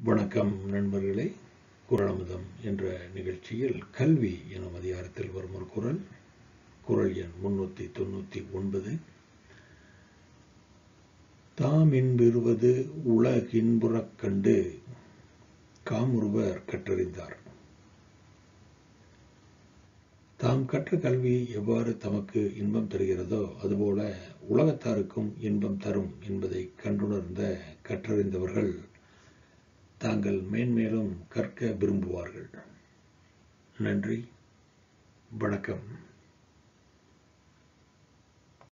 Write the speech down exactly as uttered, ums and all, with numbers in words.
வணக்கம் நண்பர்களே. குறளமுதம் என்ற நிகழ்ச்சியில் கல்வி எனும் அதிகாரத்தில் வரும் ஒரு குறள், குறள் எண் முன்னூற்றி தொண்ணூற்றி ஒன்பது. தாம் இன்பெறுவது உலகின்புறக் கண்டு காமுறுவர் கற்றறிந்தார். தாம் கற்ற கல்வி எவ்வாறு தமக்கு இன்பம் தருகிறதோ அதுபோல உலகத்தாருக்கும் இன்பம் தரும் என்பதை கண்டுணர்ந்த கற்றறிந்தவர்கள் தாங்கள் மேன்மேலும் கற்க விரும்புவார்கள். நன்றி, வணக்கம்.